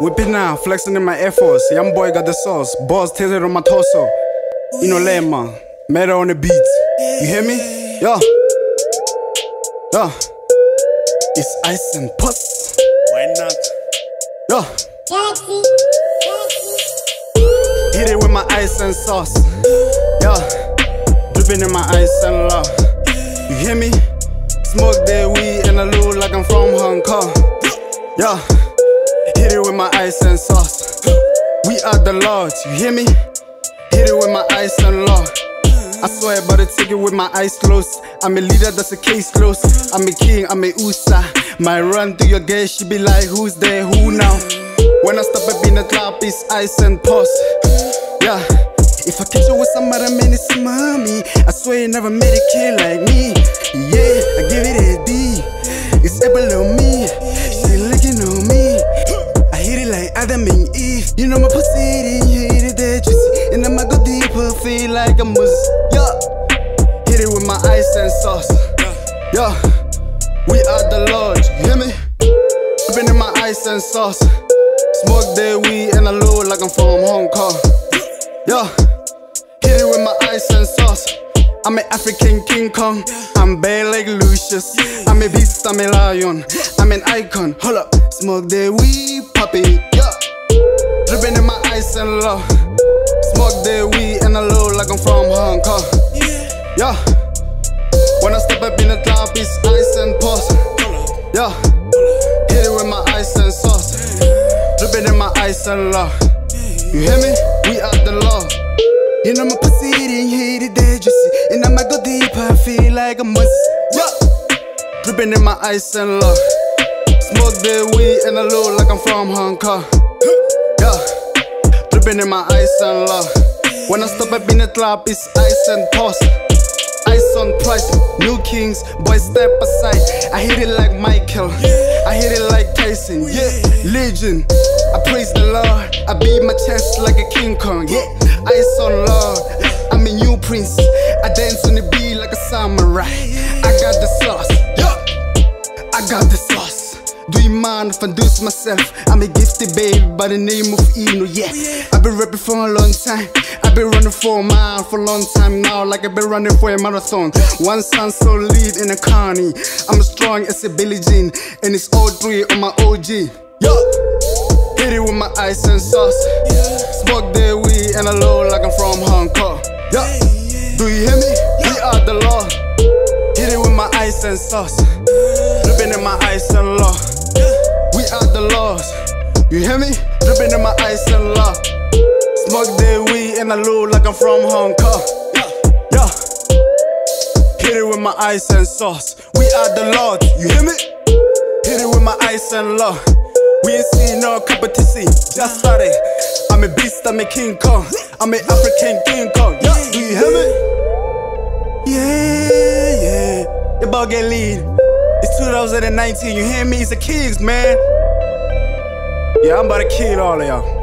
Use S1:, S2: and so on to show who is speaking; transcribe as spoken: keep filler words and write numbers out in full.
S1: Whip it now, flexing in my Air Force. Young boy got the sauce, balls tilted on my torso. Inno, Lema, meta on the beat. You hear me? Yo, yo. It's ice and puss.
S2: Why not?
S1: Yo. Hit it with my ice and sauce. Yo, dripping in my ice and law. You hear me? Smoke the weed and I look like I'm from Hong Kong. Yo, hit it with my ice and sauce. We are the Lord, you hear me? Hit it with my ice and law. I swear about to take it with my eyes closed. I'm a leader, that's a case closed. I'm a king, I'm a Usa. My run through your gate, she be like, who's there, who now? When I stop up in the club, it's ice and pause. Yeah, if I catch you with some other man, it's mommy. I swear you never made a kid like me. Yeah, I give it a D. It's able on me. She looking on me. I hit it like Adam and Eve. You know my pussy, you hit it there, juicy. And I'ma go deeper, feel like a Moses. Yeah, hit it with my ice and sauce. Yeah, we are the Lord, you hear me? Dripping in my ice and sauce. Smoke the weed and I look like I'm from Hong Kong. Yeah, hit it with my ice and sauce. I'm an African King Kong. I'm bad like Lucius. I'm a beast, I'm a lion. I'm an icon. Hold up, smoke the weed, poppy. Yeah, dripping in my ice and love. Smoke the weed and I look like I'm from Hong Kong. Yeah, when I step up in the club, it's ice and pause. Yeah, hit it with my ice and sauce. Dripping in my ice and love. You hear me? We are the law. You know my pussy didn't hit it there, juicy. And I'ma go deeper, feel like a must. Yeah, dripping in my ice and love. Smoke the weed and I look like I'm from Hong Kong. Yeah, dripping in my ice and love. When I stop up in the club, it's ice and pause. Ice on price, new kings, boy step aside. I hit it like Michael, I hit it like Tyson, yeah, legend. I praise the Lord, I beat my chest like a King Kong, yeah. Ice on Lord, I'm a new prince. I dance on the beat like a samurai. I got the sauce, yeah, I got the sauce. Do you mind if I introduce myself? I'm a gifted baby by the name of Inno, yeah. I've been rapping for a long time. I've been running for a mile for a long time now, like I've been running for a marathon. One sound so lead in a carny. I'm as strong as a Billie Jean, and it's all three on my O G. Yo, hit it with my ice and sauce. Smoke the weed and I look like I'm from Hong Kong. Yeah, do you hear me? We are the law. Hit it with my ice and sauce. Dripping in my ice and law. We are the laws. You hear me? Dripping in my ice and law. Smoke the weed and I look like I'm from Hong Kong. Yeah, hit it with my ice and sauce. We are the Lord. You hear me? Hit it with my ice and law. We ain't seen no competition. Just started. I'm a beast. I'm a King Kong. I'm an African King Kong. Yeah, do you hear me? Yeah, yeah. The ball get lead. It's two thousand nineteen. You hear me? It's the kids, man. Yeah, I'm about to kill all of y'all.